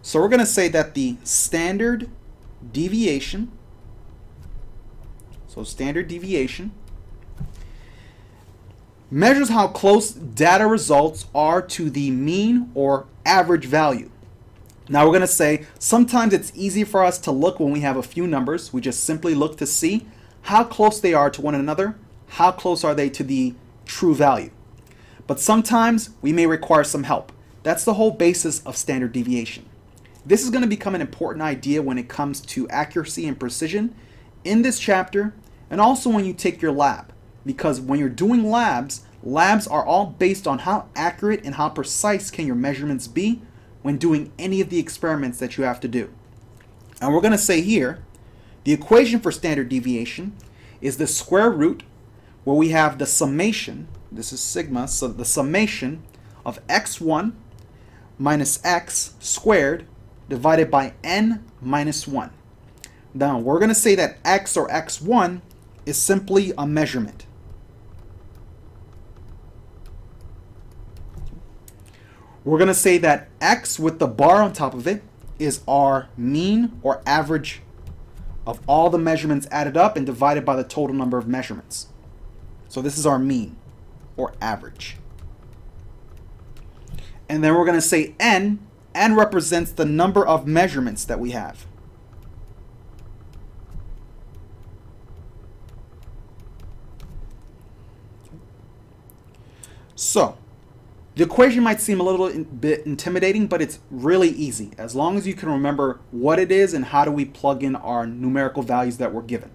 So we're going to say that the standard deviation, measures how close data results are to the mean or average value. Now we're going to say sometimes it's easy for us to look when we have a few numbers. We just simply look to see how close they are to one another, how close are they to the true value. But sometimes we may require some help. That's the whole basis of standard deviation. This is going to become an important idea when it comes to accuracy and precision in this chapter, and also when you take your lab. Because when you're doing labs are all based on how accurate and how precise can your measurements be when doing any of the experiments that you have to do. And we're going to say here, the equation for standard deviation is the square root, where we have the summation, this is sigma, so the summation of x1 minus x squared divided by n minus 1. Now we're going to say that x or x1 is simply a measurement. We're going to say that x with the bar on top of it is our mean or average of all the measurements added up and divided by the total number of measurements. So this is our mean or average. And then we're going to say n. N represents the number of measurements that we have. So the equation might seem a little bit intimidating, but it's really easy as long as you can remember what it is and how do we plug in our numerical values that we're given.